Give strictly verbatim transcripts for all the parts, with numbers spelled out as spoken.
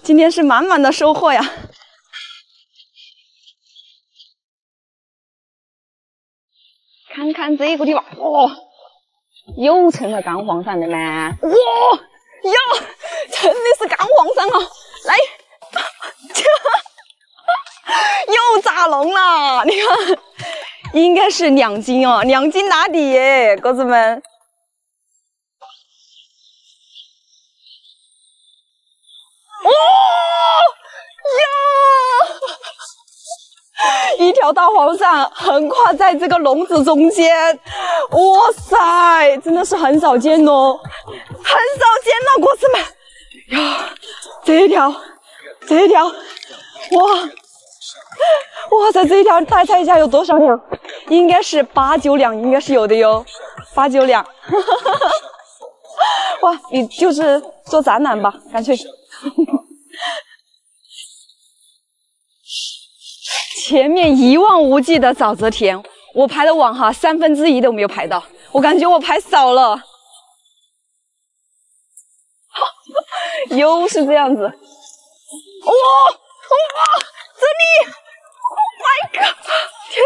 今天是满满的收获呀！看看这个地方，哇，又成了干黄鳝的吗？哇，哟，真的是干黄鳝啊！来，又炸龙了，你看，应该是两斤哦，两斤打底耶，哥子们。 哦呀！一条大黄鳝横跨在这个笼子中间，哇塞，真的是很少见哦，很少见了，果子们。呀，这一条，这一条，哇，哇塞，这一条大家猜一下有多少两？应该是八九两，应该是有的哟，八九两。哇，你就是做展览吧，干脆。前面一望无际的沼泽田，我排的网哈，三分之一都没有排到，我感觉我排少了。又是这样子，哇、哦、哇，这里 ，Oh my god， 天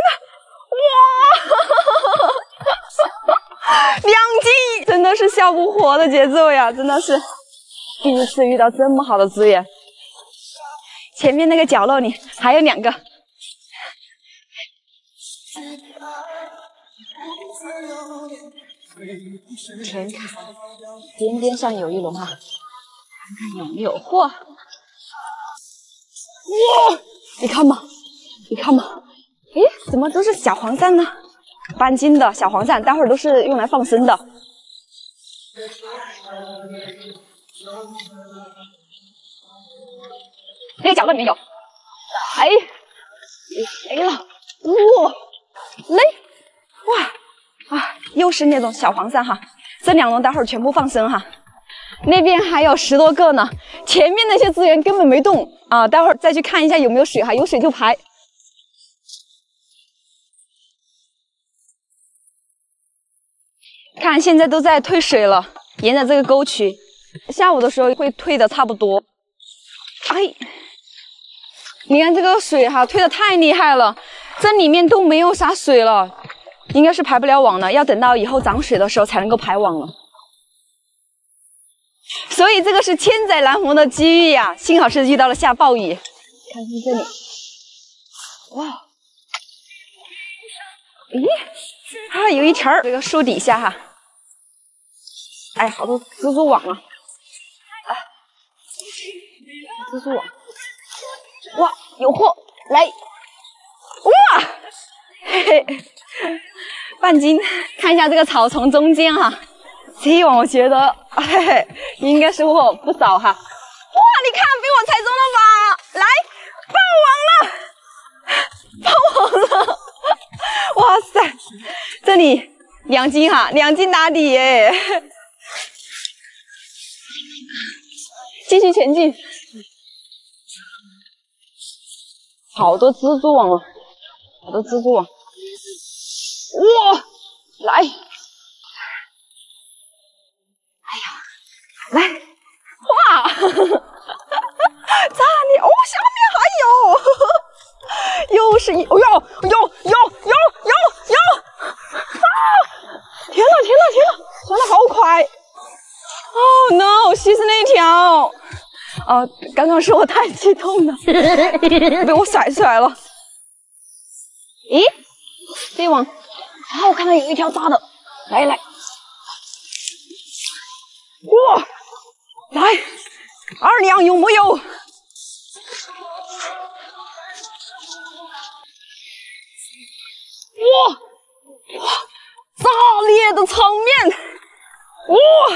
哪，哇，两斤，真的是笑不活的节奏呀，真的是。 第一次遇到这么好的资源，前面那个角落里还有两个。田看，边边上有一笼哈，看看有没有货。哇，你看嘛，你看嘛，诶，怎么都是小黄鳝呢？半斤的小黄鳝，待会儿都是用来放生的。 那个角落里面有，哎，没了，哇，嘞，哇啊，又是那种小黄鳝哈，这两笼待会儿全部放生哈，那边还有十多个呢，前面那些资源根本没动啊，待会儿再去看一下有没有水哈，有水就排。看现在都在退水了，沿着这个沟渠，下午的时候会退的差不多。哎。 你看这个水哈，退的太厉害了，这里面都没有啥水了，应该是排不了网了，要等到以后涨水的时候才能够排网了。所以这个是千载难逢的机遇呀，幸好是遇到了下暴雨。看看这里，哇，咦，啊，有一条这个树底下哈，哎，好多蜘蛛网啊，啊，蜘蛛网。 哇，有货来！哇，嘿嘿，半斤。看一下这个草丛中间哈，这一网我觉得，嘿嘿，应该收获不少哈。哇，你看被我猜中了吧？来，爆网了，爆网了！哇塞，这里两斤哈，两斤打底耶！继续前进。 好多蜘蛛网哦，好多蜘蛛网！哇，来！哎呀，来！哇！这里哦，下面还有，又是一，哦哟哟哟哟哟哟！啊！天哪天哪天哪，转的好快 ！Oh no， 西是那条。 哦，刚刚是我太激动了，被我甩出来了。咦，这一网，啊，我看到有一条大的，来来，哇，来，二两有没有？哇哇，炸裂的场面，哇！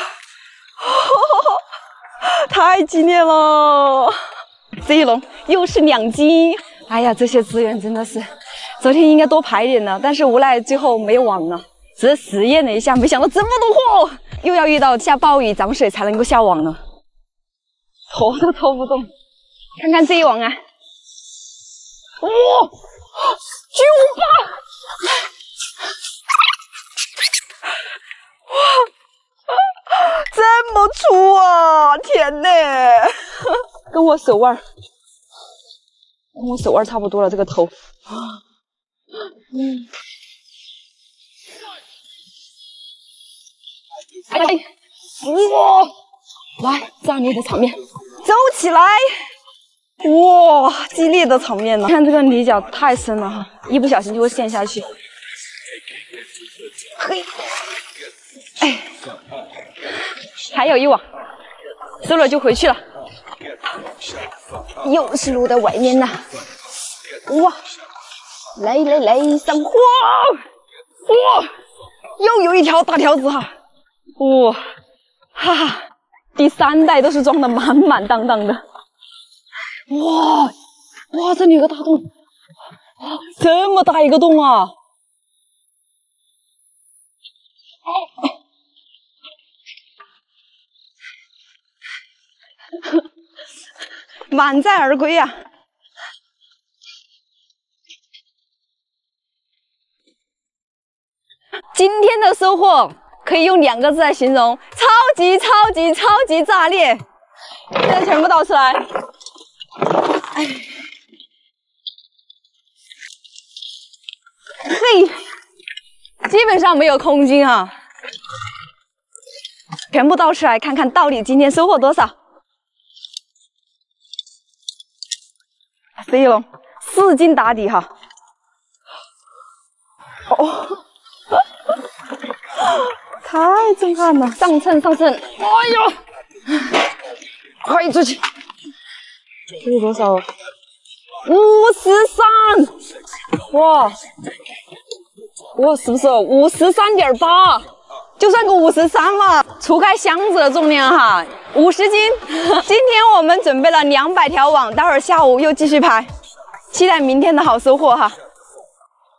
太激烈了！这一笼又是两斤，哎呀，这些资源真的是，昨天应该多排一点的，但是无奈最后没有网了，只是实验了一下，没想到这么多货，又要遇到下暴雨涨水才能够下网了，拖都拖不动。看看这一网啊，哇、哦，巨无霸！哇！这么粗啊！天哪！ 跟我手腕，跟我手腕差不多了。这个头，嗯，哎，哇，来炸裂的场面，走起来！哇，激烈的场面呢！看这个泥脚太深了哈，一不小心就会陷下去。嘿，哎，还有一网，收了就回去了。又是露在外面呢。哇，来来来，上货！哇，又有一条大条子哈！哇，哈哈，第三袋都是装的满满当当的。哇哇，这里有个大洞，这么大一个洞啊！满载而归啊！今天的收获可以用两个字来形容：超级超级超级炸裂！现在全部倒出来。哎，嘿，基本上没有空斤啊！全部倒出来，看看到底今天收获多少。飞龙四斤打底哈！哦，太震撼了！上秤上秤！哎呦，快出去！这是多少？五十三！哇，哇，是不是五十三点八？就算个五十三嘛，除开箱子的重量哈，五十斤。今天我们准备了两百条网，待会儿下午又继续拍，期待明天的好收获哈。